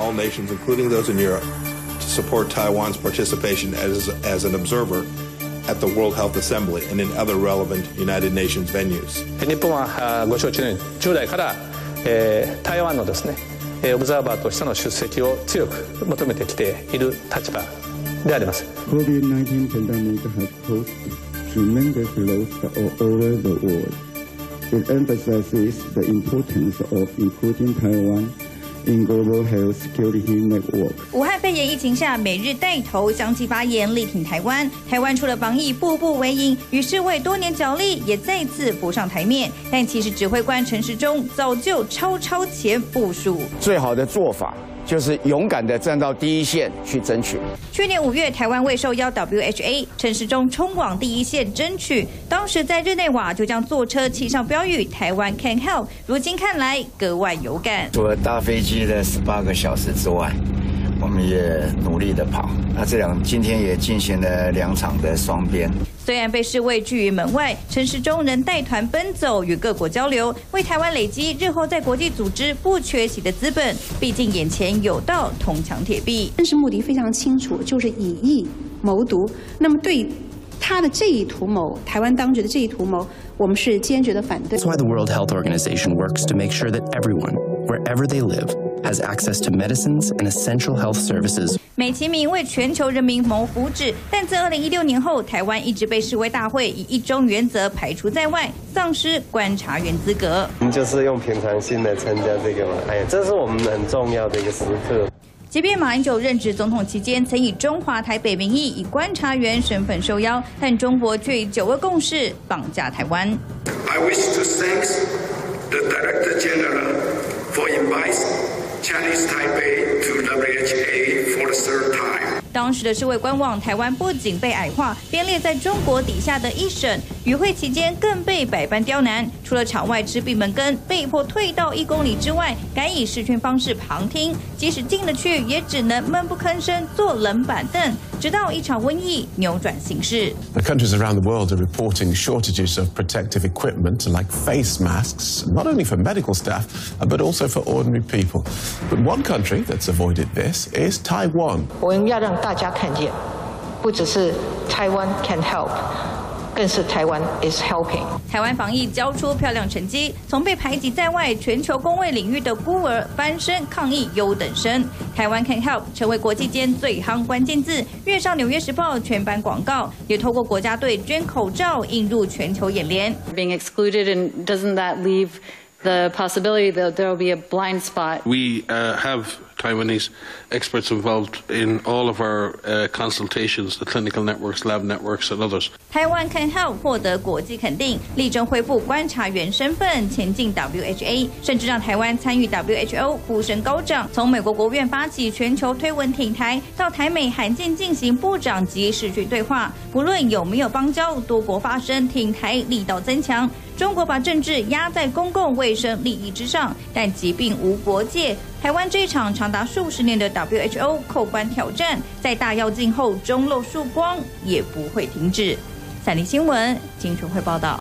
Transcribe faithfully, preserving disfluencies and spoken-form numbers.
all nations, including those in Europe, to support Taiwan's participation as, as an observer at the World Health Assembly and in other relevant United Nations venues. 日本はご承知のように従来から、えー、台湾のですね、オブザーバーとしての出席を強く求めてきている立場であります。 COVID nineteen pandemic has caused tremendous loss all over the world. It emphasizes the importance of including Taiwan in global health security network. 武汉肺炎疫情下，美日带头相继发言，力挺台湾。台湾除了防疫步步为营，与世卫多年角力也再次浮上台面。但其实指挥官陈时中早就超超前部署， 最好的做法就是勇敢地站到第一线去争取。 去年五月，台湾未受邀 W H A， 陈时中冲往第一线争取。当时在日内瓦就将坐车骑上标语“台湾 can help”， 如今看来格外有感。 除了搭飞机的十八个小时之外，我们也努力地跑。那这两今天也进行了两场的双边。 虽然被世卫拒于门外，陈时中仍带团奔走，与各国交流，为台湾累积日后在国际组织不缺席的资本。毕竟眼前有道铜墙铁壁， 真实目的非常清楚，就是以疫谋独。那么对他的这一图谋，台湾当局的这一图谋，我们是坚决的反对。 That's why the World Health Organization works to make sure that everyone, wherever they live, has access to medicines and essential health services. 美其名为全球人民谋福祉，但自二零一六年后，台湾一直被世卫大会以一中原则排除在外，丧失观察员资格。 我们就是用平常心来参加这个嘛，哎，这是我们很重要的一个时刻。 即便马英九任职总统期间，曾以中华台北名义以观察员身份受邀，但中国却以九二共识绑架台湾。 I wish to thank the Director General for inviting Chinese Taipei to W H A for the third time. 当时的世卫官网，台湾不仅被矮化，编列在中国底下的一省。与会期间更被百般刁难，除了场外吃闭门羹，被迫退到一公里之外，改以视讯方式旁听。即使进了去，也只能闷不吭声，坐冷板凳，直到一场瘟疫扭转形势。 The countries around the world are reporting shortages of protective equipment like face masks, not only for medical staff, but also for ordinary people. But one country that's avoided this is Taiwan. 我们要让大家看见，不只是台湾 can help， 更是台湾 is helping。 台湾防疫交出漂亮成绩，从被排挤在外、全球公卫领域的孤儿翻身抗疫优等生。台湾 can help 成为国际间最夯关键字，跃上《纽约时报》全版广告，也透过国家队捐口罩引入全球眼帘。 Being excluded, and doesn't that leave the possibility that there will be a blind spot? We uh, have Taiwanese experts involved in all of our uh, consultations, the clinical networks, lab networks, and others. 台湾 can help 获得国际肯定，力争恢复观察员身份，前进 W H A， 甚至让台湾参与 W H O 呼声高涨。从美国国务院发起全球推文挺台，到台美罕见进行部长级视讯对话，不论有没有邦交，多国发声挺台力道增强。中国把政治压在公共卫生利益之上，但疾病无国界。台湾这一场长达数十年的 W H O 扣关挑战，在大跃进后中露曙光，也不会停止。三立新闻金纯慧报道。